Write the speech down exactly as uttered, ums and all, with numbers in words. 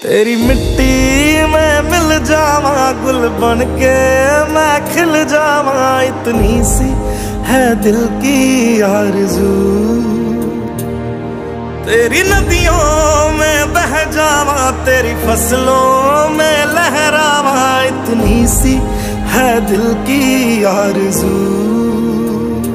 तेरी मिट्टी में मिल जावा, गुल बन के मैं खिल जावा, इतनी सी है दिल की आरज़ू। तेरी नदियों में बह जावा, तेरी फसलों में लहरावा, इतनी सी है दिल की आरज़ू।